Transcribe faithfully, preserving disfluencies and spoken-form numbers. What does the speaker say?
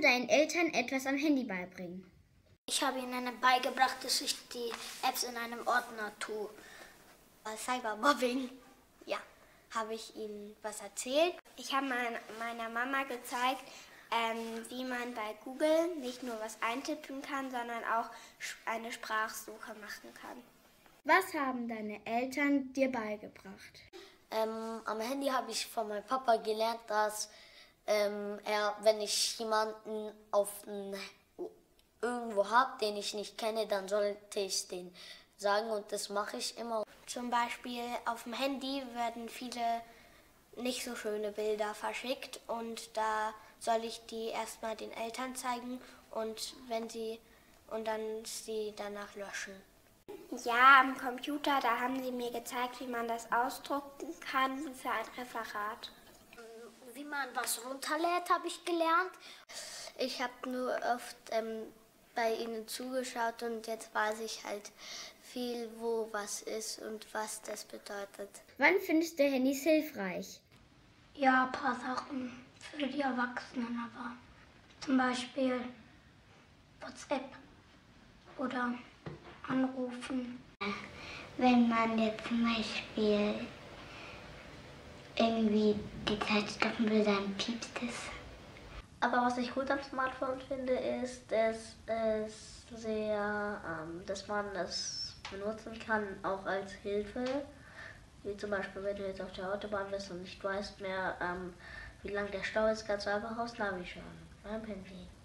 deinen Eltern etwas am Handy beibringen? Ich habe ihnen beigebracht, dass ich die Apps in einem Ordner tue. Cybermobbing, ja, habe ich ihnen was erzählt. Ich habe meiner Mama gezeigt, ähm, wie man bei Google nicht nur was eintippen kann, sondern auch eine Sprachsuche machen kann. Was haben deine Eltern dir beigebracht? Ähm, am Handy habe ich von meinem Papa gelernt, dass ähm, er, wenn ich jemanden auf ein, irgendwo habe, den ich nicht kenne, dann sollte ich den sagen und das mache ich immer. Zum Beispiel auf dem Handy werden viele nicht so schöne Bilder verschickt und da soll ich die erstmal den Eltern zeigen und wenn sie und dann sie danach löschen. Ja, am Computer, da haben sie mir gezeigt, wie man das ausdrucken kann für ein Referat. Wie man was runterlädt, habe ich gelernt. Ich habe nur oft ähm, bei ihnen zugeschaut und jetzt weiß ich halt viel, wo was ist und was das bedeutet. Wann findest du Handys hilfreich? Ja, ein paar Sachen für die Erwachsenen, aber zum Beispiel WhatsApp oder Anrufen. Wenn man jetzt zum Beispiel irgendwie die Zeit stoppen will, dann piepst es. Aber was ich gut am Smartphone finde, ist, dass, es sehr, ähm, dass man das benutzen kann, auch als Hilfe. Wie zum Beispiel, wenn du jetzt auf der Autobahn bist und nicht weißt mehr, ähm, wie lang der Stau ist, kannst du einfach aufs Navi schauen beim Handy.